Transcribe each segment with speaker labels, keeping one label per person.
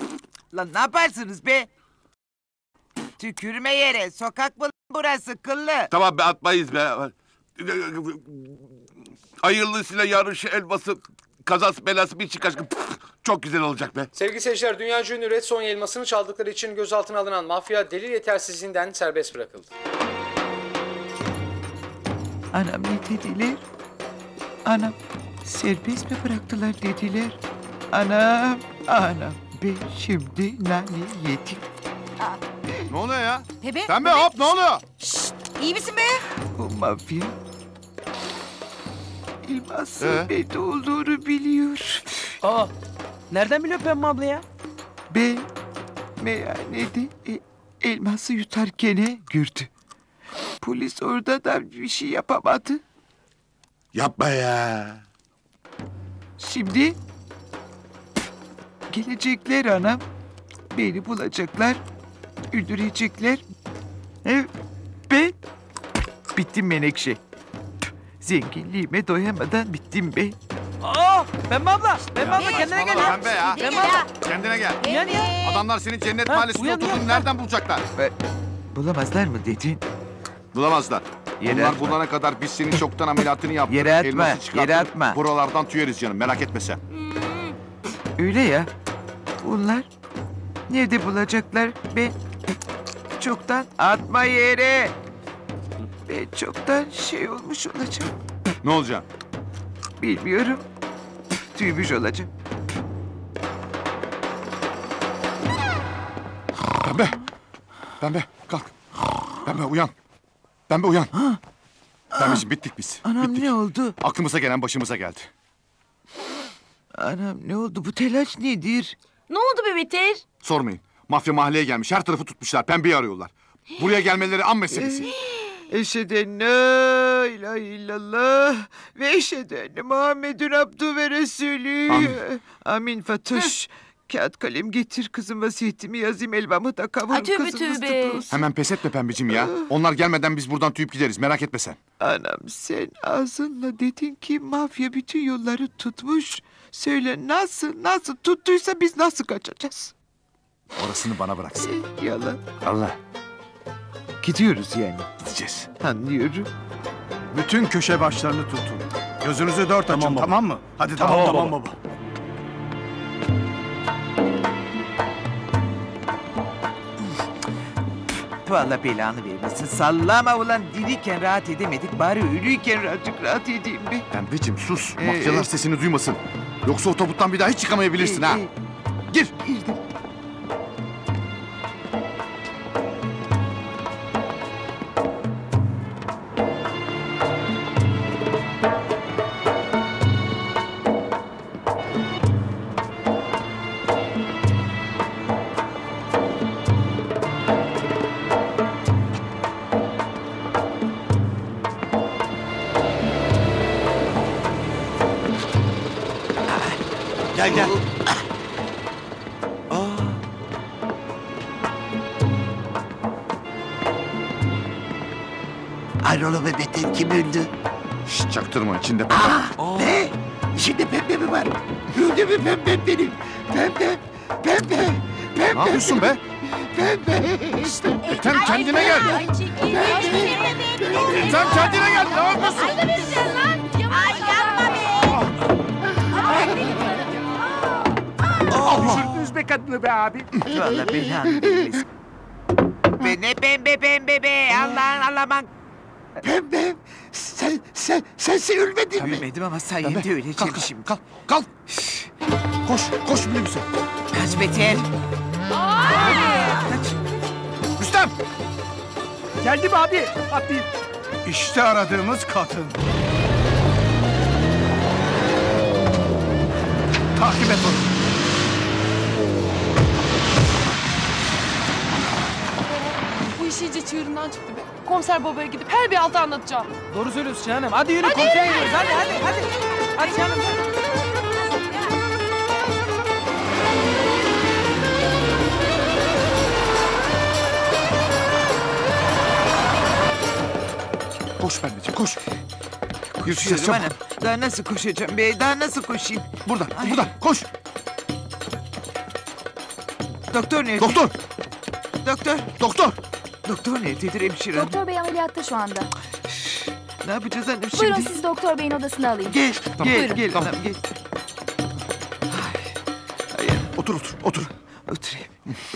Speaker 1: Lan ne yaparsınız be? Tükürme yere. Sokak mı burası kıllı?
Speaker 2: Tamam be, atmayız be. Hayırlısıyla yarışı elması, kazası belası bir çıkar. Çok güzel olacak be.
Speaker 3: Sevgili seyirciler, dünyaca ünlü Red Son elmasını çaldıkları için gözaltına alınan mafya delil yetersizliğinden serbest bırakıldı.
Speaker 1: Anam ne dediler? Anam serbest mi bıraktılar dediler? Anam, anam ben şimdi nane yedim.
Speaker 2: Ne oluyor ya?
Speaker 4: Bebe,
Speaker 2: Pembe hop, ne oluyor?
Speaker 4: iyi misin be?
Speaker 1: Bu mafya elmasın bende olduğunu biliyor.
Speaker 5: Aa, nereden biliyor Pembe abla ya?
Speaker 1: Ben meyhanede elması yutarken gördü. Polis orada da bir şey yapamadı.
Speaker 2: Yapma ya.
Speaker 1: Şimdi gelecekler anam. Beni bulacaklar. Öldürecekler. Ben bittim Menekşe. Zenginliğime doyamadan bittim be.
Speaker 5: Aa, Pembe abla, Pembe abla kendine gel ya.
Speaker 2: Pembe ya.
Speaker 5: Pembe abla.
Speaker 2: Kendine gel.
Speaker 5: Uyan ya.
Speaker 2: Adamlar senin cennet
Speaker 5: Ha,
Speaker 2: mahallesinde
Speaker 5: uyan,
Speaker 2: oturduğunu
Speaker 5: uyan.
Speaker 2: nereden bulacaklar?
Speaker 1: Bulamazlar mı dedin?
Speaker 2: Bulamazlar.
Speaker 1: Yere
Speaker 2: Bunlar
Speaker 1: atma.
Speaker 2: bulana kadar biz senin çoktan ameliyatını yaptık.
Speaker 1: Yere atma,
Speaker 2: elması çıkartıp
Speaker 1: yere atma.
Speaker 2: Buralardan tüyeriz canım, merak etme sen.
Speaker 1: Öyle ya. Bunlar nerede bulacaklar? Ben çoktan atma yere. Ben çoktan şey olmuş olacağım.
Speaker 2: Ne olacak?
Speaker 1: Bilmiyorum. Tüymüş olacağım.
Speaker 2: Pembe. Pembe kalk. Pembe uyan. Pembe uyan. Pembeciğim bittik biz.
Speaker 1: Anam
Speaker 2: bittik.
Speaker 1: ne oldu?
Speaker 2: Aklımıza gelen başımıza geldi.
Speaker 1: Anam ne oldu? Bu telaş nedir?
Speaker 4: Ne oldu be Beter?
Speaker 2: Sormayın. Mafya mahalleye gelmiş. Her tarafı tutmuşlar. Pembeyi arıyorlar. Buraya gelmeleri an meselesi.
Speaker 1: Eşhedü en la ilahe illallah ve eşhedü enne Muhammedun abdü ve resulü.
Speaker 2: Amin.
Speaker 1: Amin Fatoş. Kağıt kalem getir kızım vasiyetimi yazayım elbamı da kavurun
Speaker 4: Ay, tövbe,
Speaker 1: kızımız
Speaker 4: tövbe.
Speaker 1: mutlu olsun.
Speaker 2: Hemen pes etme Pembeciğim ya. Onlar gelmeden biz buradan tüyüp gideriz. Merak etme sen.
Speaker 1: Anam sen ağzınla dedin ki mafya bütün yolları tutmuş. Söyle nasıl tuttuysa biz nasıl kaçacağız?
Speaker 2: Orasını bana bıraksın.
Speaker 1: Yalan.
Speaker 2: Allah.
Speaker 1: Gidiyoruz yani.
Speaker 2: Gideceğiz.
Speaker 1: Anlıyorum.
Speaker 6: Bütün köşe başlarını tutun. Gözünüzü dört açın, tamam mı? Hadi tamam baba.
Speaker 1: Vallahi belanı vermesin. Sallama ulan diriyken rahat edemedik. Bari ölüyken rahat edeyim be.
Speaker 2: Pembeciğim sus. Mafyalar sesini duymasın. Yoksa o tabuttan bir daha hiç çıkamayabilirsin ha. Gir.
Speaker 1: Girdim.
Speaker 6: Gel.
Speaker 7: Hayrola be Beter, kim öldü?
Speaker 2: Şşt çaktırma içinde pembe.
Speaker 7: Ne? İçinde pembe mi var? Öldü mü pembem benim? Pembe.
Speaker 2: Ne yapıyorsun be?
Speaker 7: Pembe.
Speaker 2: Ethem kendine gel.
Speaker 4: Ay çekil.
Speaker 2: Ethem kendine gel. Ne yapıyorsun?
Speaker 4: Ay yapma be.
Speaker 5: Düşürdünüz be kadını be abi.
Speaker 1: Vallahi belanı vermesin. Be ne pembe be. Allah'ın.
Speaker 7: Pembem. Sensin ölmedin mi?
Speaker 1: Ölmedim ama sayende öleceğim şimdi.
Speaker 2: Kalk. Koş minibüse.
Speaker 1: Kaç Beter.
Speaker 2: Rüstem.
Speaker 5: Geldim abi. Atlayın.
Speaker 6: İşte aradığımız kadın. Takip et onu.
Speaker 8: Bu iş iyice çığırından çıktı be. Komiser babaya gidip her bir altı anlatacağım.
Speaker 5: Doğru söylüyorsun Şahanem. Hadi yürü komisere gidiyoruz. Hadi. Hadi Şahanem.
Speaker 2: Koş Pembeciğim koş.
Speaker 1: Koşuyorum anam. Daha nasıl koşacağım be? Daha nasıl koşayım?
Speaker 2: Buradan
Speaker 1: Ay.
Speaker 2: koş.
Speaker 1: Doktor nerede?
Speaker 2: Doktor!
Speaker 1: Doktor.
Speaker 2: Doktor!
Speaker 1: Doktor nerededir hemşire hanım?
Speaker 9: Doktor bey ameliyatta şu anda.
Speaker 1: Ne yapacağız annem şimdi?
Speaker 9: Buyurun sizi doktor beyin odasına alayım.
Speaker 1: Gel, gel,
Speaker 9: Buyurun.
Speaker 1: gel
Speaker 2: Tamam.
Speaker 1: anam gel. Ay,
Speaker 2: Otur otur otur.
Speaker 1: oturayım.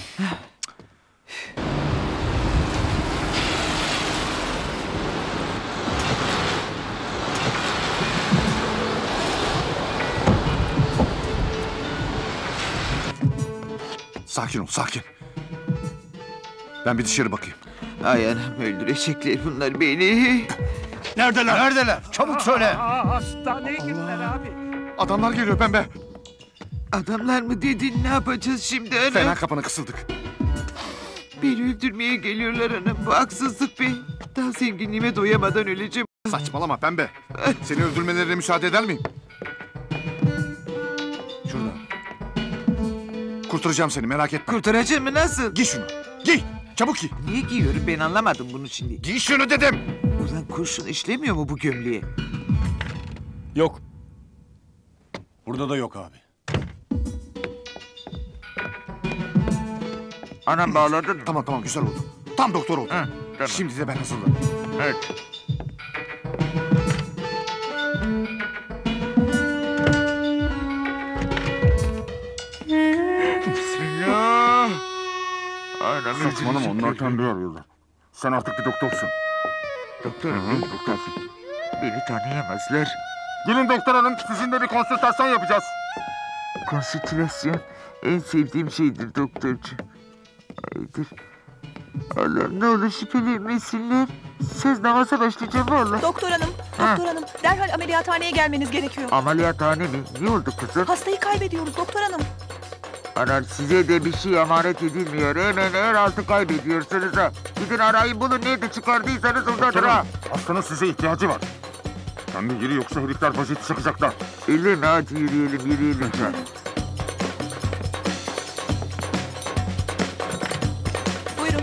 Speaker 2: Sakin ol sakin. Ben bir dışarı bakayım.
Speaker 1: Ay anam öldürecekler bunlar beni.
Speaker 6: Neredeler? Neredeler? Çabuk söyle.
Speaker 5: Hastaneye girdiler abi.
Speaker 2: Adamlar geliyor pembe.
Speaker 1: Adamlar mı dedin ne yapacağız şimdi anam?
Speaker 2: Fena kapana kısıldık.
Speaker 1: Beni öldürmeye geliyorlar anam. Bu haksızlık be. Daha zenginliğime doyamadan öleceğim.
Speaker 2: Saçmalama pembe. Seni öldürmelerine müsaade eder miyim? Şurada. Kurtaracağım seni merak etme.
Speaker 1: Kurtaracağım mı nasıl?
Speaker 2: Giy şunu. Giy. Çabuk giy.
Speaker 1: Niye giyiyorum ben anlamadım bunu şimdi.
Speaker 2: Giy şunu dedim.
Speaker 1: Ulan kurşun işlemiyor mu bu gömleğe?
Speaker 6: Yok. Burada da yok abi.
Speaker 1: Anam bağladın mı?
Speaker 2: Tamam tamam güzel oldu. Tam doktor oldu.
Speaker 1: Ha, tamam.
Speaker 2: Şimdi de ben hazırlanayım.
Speaker 1: Evet. Bismillah. Anam
Speaker 2: Saçmalama onlar pembe arıyorlar. Sen artık bir doktorsun.
Speaker 1: Doktor, doktor. Beni tanıyamazlar.
Speaker 2: Gelin doktor hanım sizinle bir konsültasyon yapacağız.
Speaker 1: Konsültasyon en sevdiğim şeydir doktorcu. Haydır. Allah'ım ne olur şüphelenmesinler. Söz namaza başlayacağım valla.
Speaker 4: Doktor hanım, doktor hanım. Derhal ameliyathaneye gelmeniz gerekiyor.
Speaker 1: Ameliyathane mi? Ne oldu kızım?
Speaker 4: Hastayı kaybediyoruz doktor hanım.
Speaker 1: Anar size de bir şey emanet edilmiyor. Hemen her altı kaybediyorsunuz ha. Gidin arayın bulun nerede çıkardıysanız oradadır ha.
Speaker 2: Hastanın size ihtiyacı var. Pembe yürü yoksa herifler vaziyeti çakacaklar.
Speaker 1: Öyle mi? Hadi yürüyelim.
Speaker 4: Buyurun.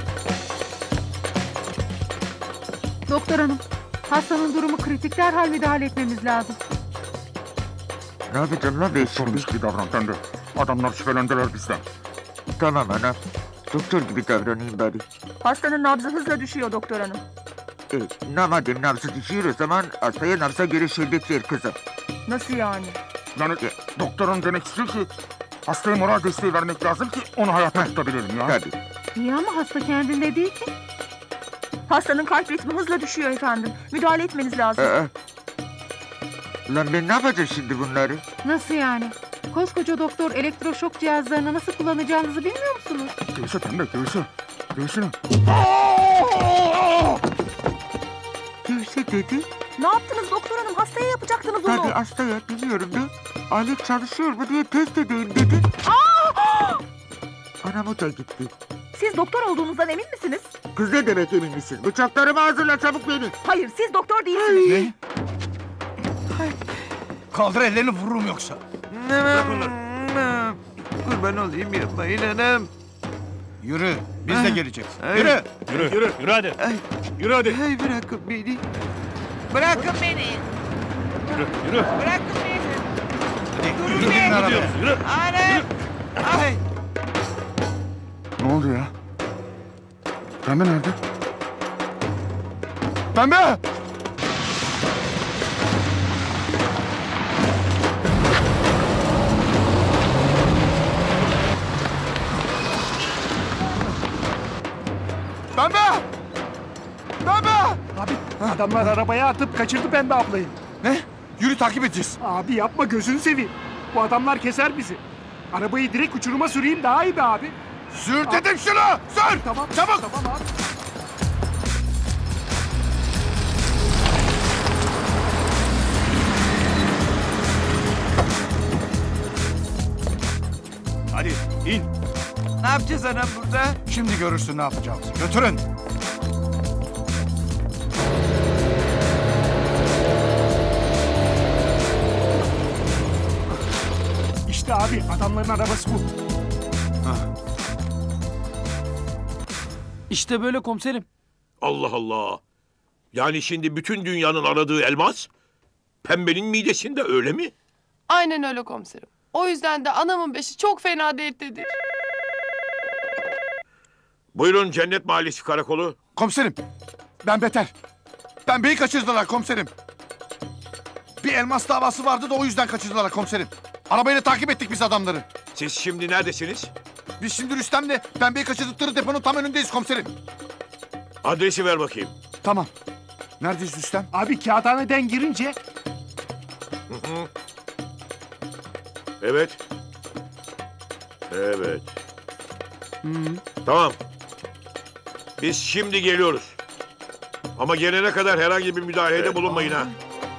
Speaker 10: Doktor hanım, hastanın durumu kritik. Derhal müdahale etmemiz lazım.
Speaker 1: Ne yapacağım lan ben şimdi?
Speaker 2: Sormuş gibi davran pembe. Adamlar şüphelendiler bizden.
Speaker 1: Tamam ana. Doktor gibi davranayım bari.
Speaker 4: Hastanın nabzı hızla düşüyor doktor hanım.
Speaker 1: Madem nabzı düşüyor o zaman hastaya nabza göre şerbet ver kızım.
Speaker 4: Nasıl yani?
Speaker 2: Yani doktorun demek istiyor ki hastaya moral desteği vermek lazım ki onu hayatta tutabilelim ya.
Speaker 1: Tabii.
Speaker 10: İyi ama hasta kendinde değil ki.
Speaker 4: Hastanın kalp ritmi hızla düşüyor efendim. Müdahale etmeniz lazım.
Speaker 1: Lan ben ne yapacağım şimdi bunları?
Speaker 10: Nasıl yani? Koskoca doktor elektroşok cihazlarını nasıl kullanacağınızı bilmiyor musunuz?
Speaker 2: Göğüse pembe göğüse. Göğsüne.
Speaker 1: Göğse dedi.
Speaker 4: Ne yaptınız doktor hanım? Hastaya yapacaktınız onu.
Speaker 1: Tabii hastaya biliyorum ben. Alet çalışıyor mu diye test edeyim dedi. Anam o da gitti.
Speaker 4: Siz doktor olduğunuzdan emin misiniz?
Speaker 1: Kız ne demek emin misin? Bıçaklarımı hazırla çabuk beni.
Speaker 4: Hayır, siz doktor değilsiniz.
Speaker 6: Ne? Kaldır ellerini vururum yoksa.
Speaker 1: Kurban olayım yapmayın anam.
Speaker 6: Yürü. Biz de geleceğiz.
Speaker 1: Ay.
Speaker 6: Yürü.
Speaker 5: Yürü hadi.
Speaker 1: Ay.
Speaker 5: Yürü hadi.
Speaker 1: Ay bırakın beni. Bırakın beni.
Speaker 5: Yürü.
Speaker 1: Bırakın beni.
Speaker 6: Hadi yürü gelin arabaya.
Speaker 5: Yürü.
Speaker 1: Anam. Ay.
Speaker 2: Ne oldu ya? Pembe nerede? Pembe! Pembe! Pembe!
Speaker 5: Abi adamlar arabaya atıp kaçırdı Pembe ablayı.
Speaker 2: Ne? Yürü takip edeceğiz.
Speaker 5: Abi yapma gözünü seveyim. Bu adamlar keser bizi. Arabayı direkt uçuruma süreyim daha iyi be abi.
Speaker 2: Sür dedim şunu! Sür!
Speaker 5: Tamam.
Speaker 2: Çabuk!
Speaker 5: Tamam abi. Hadi in.
Speaker 1: Ne yapacağız anam burada?
Speaker 6: Şimdi görürsün ne yapacağımızı. Götürün.
Speaker 5: İşte abi adamların arabası bu. İşte böyle komiserim.
Speaker 11: Allah Allah. Yani şimdi bütün dünyanın aradığı elmas Pembe'nin midesinde öyle mi?
Speaker 8: Aynen öyle komiserim. O yüzden de anamın beşi çok fena derttedir.
Speaker 11: Buyurun Cennet Mahallesi karakolu.
Speaker 2: Komiserim. Ben beter. Pembeyi kaçırdılar komiserim. Bir elmas davası vardı da o yüzden kaçırdılar komiserim. Arabayla takip ettik biz adamları.
Speaker 11: Siz şimdi neredesiniz?
Speaker 2: Biz şimdi Rüstem'le pembeyi kaçırdıkları deponun tam önündeyiz komiserim.
Speaker 11: Adresi ver bakayım.
Speaker 2: Tamam. Neredeyiz Rüstem?
Speaker 5: Abi kağıthaneden girince
Speaker 11: Evet. Evet. Tamam. Biz şimdi geliyoruz. Ama gelene kadar herhangi bir müdahalede bulunmayın ha.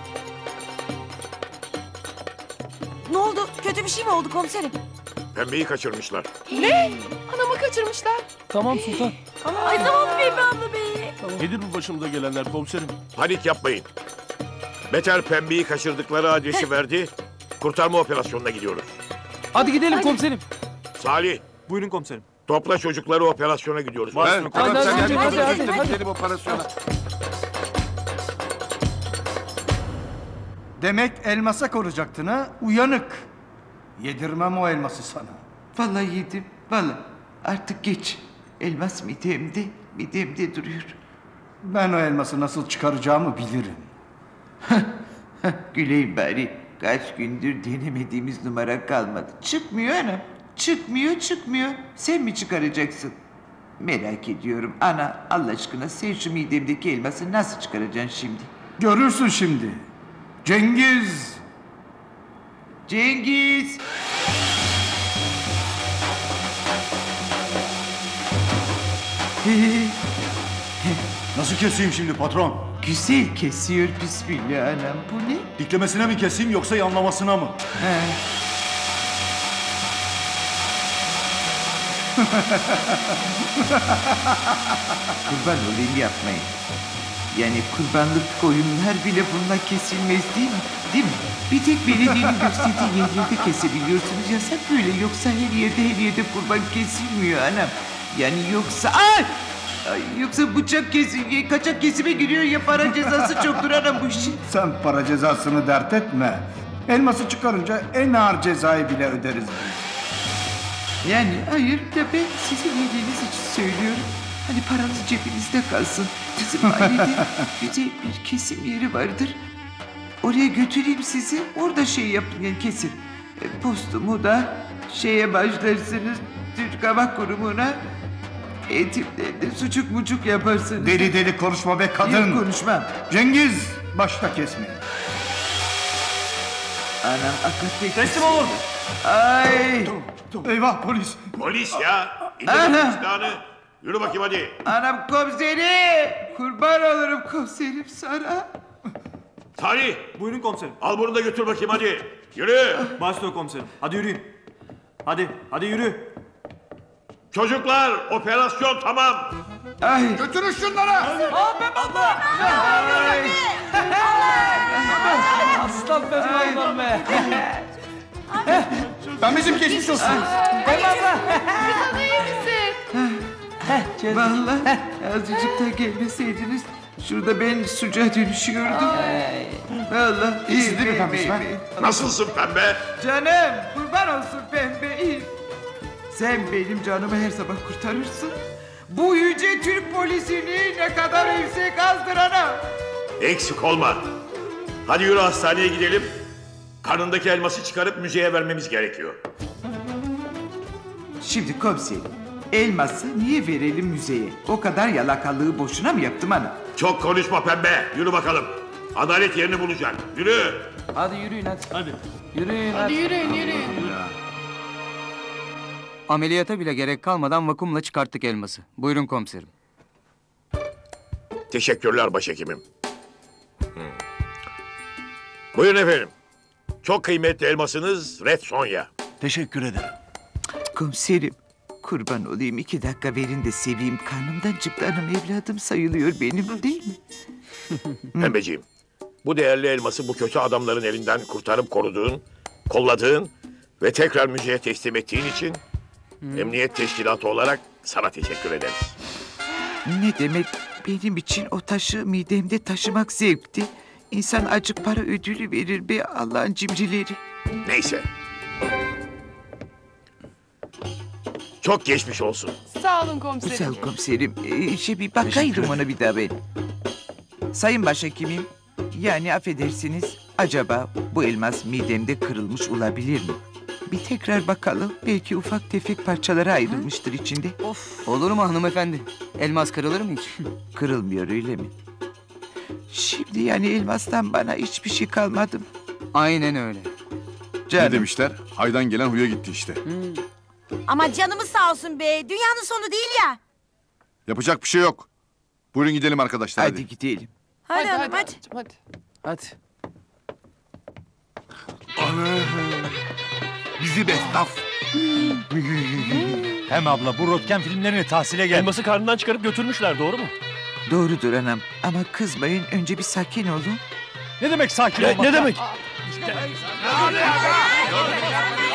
Speaker 4: Ne oldu? Kötü bir şey mi oldu komiserim?
Speaker 11: Pembeyi kaçırmışlar.
Speaker 8: Ne? Anamı kaçırmışlar.
Speaker 12: Tamam Sultan.
Speaker 4: Ay tamam Pembe abla be.
Speaker 12: Nedir bu başımıza gelenler komiserim?
Speaker 11: Panik yapmayın. Beter Pembeyi kaçırdıkları adresi verdi. Kurtarma operasyonuna gidiyoruz.
Speaker 12: Hadi gidelim komiserim.
Speaker 11: Salih,
Speaker 12: Buyurun komiserim.
Speaker 11: topla çocukları operasyona gidiyoruz.
Speaker 2: Ben,
Speaker 12: Hadi,
Speaker 2: sen
Speaker 12: hadi,
Speaker 2: gel,
Speaker 12: hadi, hadi,
Speaker 2: gidelim,
Speaker 12: hadi.
Speaker 2: gidelim operasyona.
Speaker 6: Demek elmasa konacaktın ha? Uyanık. Yedirmem o elması sana.
Speaker 1: Vallahi yedim. Vallahi. Artık geç. Elmas midemde duruyor.
Speaker 6: Ben o elması nasıl çıkaracağımı bilirim.
Speaker 1: Güleyim bari. Kaç gündür denemediğimiz numara kalmadı. Çıkmıyor anam. Çıkmıyor. Sen mi çıkaracaksın? Merak ediyorum. Ana Allah aşkına sen şu midemdeki elması nasıl çıkaracaksın şimdi?
Speaker 6: Görürsün şimdi. Cengiz!
Speaker 1: Cengiz!
Speaker 6: Nasıl keseyim şimdi patron?
Speaker 1: Güzel kesiyor bismillah anam. Bu ne?
Speaker 6: Diklemesine mi keseyim yoksa yanlamasına mı?
Speaker 1: He. Kurban olayım yapmayın. Yani kurbanlık koyunlar bile bununla kesilmez değil mi? Değil mi? Bir tek belediyenin gösterdiği yerlerde kesebiliyorsunuz. Yasak böyle. Yoksa her yerde kurban kesilmiyor anam. Yani yoksa... Ay! Ay, yoksa bıçak kesim, kaçak kesime giriyor ya para cezası çoktur anam bu işin.
Speaker 6: Sen para cezasını dert etme. Elması çıkarınca en ağır cezayı bile öderiz biz.
Speaker 1: Yani hayır da ben sizin iyiliğiniz için söylüyorum. Hani paranız cebinizde kalsın. Bizim mahallede güzel bir kesim yeri vardır. Oraya götüreyim sizi. Orada şey yapın yani kesin. Postumu da şeye başlarsınız. Türk Hava Kurumu'na. Eğitimlerde sucuk mucuk yaparsınız.
Speaker 6: Deli deli konuşma be kadın.
Speaker 1: Yok konuşmam.
Speaker 6: Cengiz başta kesmeye.
Speaker 1: Anam akıl
Speaker 12: Teslim olun.
Speaker 1: Ay.
Speaker 6: Eyvah polis.
Speaker 11: Polis ya.
Speaker 1: Ana!
Speaker 11: İndir silahını. Yürü bakayım hadi.
Speaker 1: Anam komiserim. Kurban olurum komiserim sana.
Speaker 11: Salih,
Speaker 12: Buyurun komiserim.
Speaker 11: al bunu da götür bakayım hadi. Yürü.
Speaker 12: Başla komiserim. Hadi yürüyün. Hadi yürü.
Speaker 11: Çocuklar, operasyon tamam.
Speaker 1: Ay.
Speaker 2: Götürün şunları.
Speaker 12: Aslan Pembe be.
Speaker 2: Ben bizim geçmiş olsun.
Speaker 1: Vallahi azıcık da gelmeseydiniz şurada ben sucuğa dönüşüyordum. Vallahi
Speaker 2: İyisin değil mi pembeciğim, ha?
Speaker 11: Nasılsın Pembe?
Speaker 1: Canım kurban olsun pembe iyi. Sen benim canımı her sabah kurtarırsın. Bu yüce Türk polisini ne kadar yüksek azdır anam.
Speaker 11: Eksik olma. Hadi yürü hastaneye gidelim. Karnındaki elması çıkarıp müzeye vermemiz gerekiyor.
Speaker 1: Şimdi komiserim elması niye verelim müzeye? O kadar yalakalığı boşuna mı yaptım anam?
Speaker 11: Çok konuşma Pembe. Yürü bakalım. Adalet yerini bulacak. Yürü.
Speaker 12: Hadi yürüyün hadi. Yürüyün
Speaker 8: Hadi yürüyün.
Speaker 13: Ameliyata bile gerek kalmadan vakumla çıkarttık elması. Buyurun komiserim.
Speaker 11: Teşekkürler başhekimim. Buyurun efendim. Çok kıymetli elmasınız Red Sonya.
Speaker 6: Teşekkür ederim.
Speaker 1: Komiserim kurban olayım 2 dakika verin de seveyim. Karnımdan çıktı anam evladım sayılıyor benim değil mi?
Speaker 11: Pembeciğim, bu değerli elması bu kötü adamların elinden kurtarıp koruduğun, kolladığın ve tekrar müzeye teslim ettiğin için Emniyet Teşkilatı olarak sana teşekkür ederiz.
Speaker 1: Ne demek benim için o taşı midemde taşımak zevkti. İnsan acık para ödülü verir be Allah'ın cimrileri.
Speaker 11: Neyse. Çok geçmiş olsun.
Speaker 8: Sağ olun komiserim.
Speaker 1: Sağ ol komiserim. Bir bakaydım ona bir daha ben. Sayın Başhekimim, yani affedersiniz, acaba bu elmas midemde kırılmış olabilir mi? Bir tekrar bakalım, belki ufak tefek parçalara ayrılmıştır içinde.
Speaker 13: Olur mu hanımefendi? Elmas kırılır mı hiç?
Speaker 1: Kırılmıyor öyle mi? Şimdi yani elmastan bana hiçbir şey kalmadı mı?
Speaker 13: Aynen öyle.
Speaker 2: Ne demişler? Haydan gelen huya gitti işte.
Speaker 14: Ama canımız sağ olsun be. Dünyanın sonu değil ya.
Speaker 2: Yapacak bir şey yok. Buyurun gidelim arkadaşlar.
Speaker 1: Hadi gidelim.
Speaker 14: Hadi hanım hadi.
Speaker 3: anneciğim, hadi. Hadi.
Speaker 2: Bizi bestaf.
Speaker 12: Hem abla bu Röntgen filmlerini tahsile gel. Elması karnından çıkarıp götürmüşler, doğru mu?
Speaker 1: Doğrudur anam, ama kızmayın, önce bir sakin olun.
Speaker 12: Ne demek sakin olmak? Ne demek?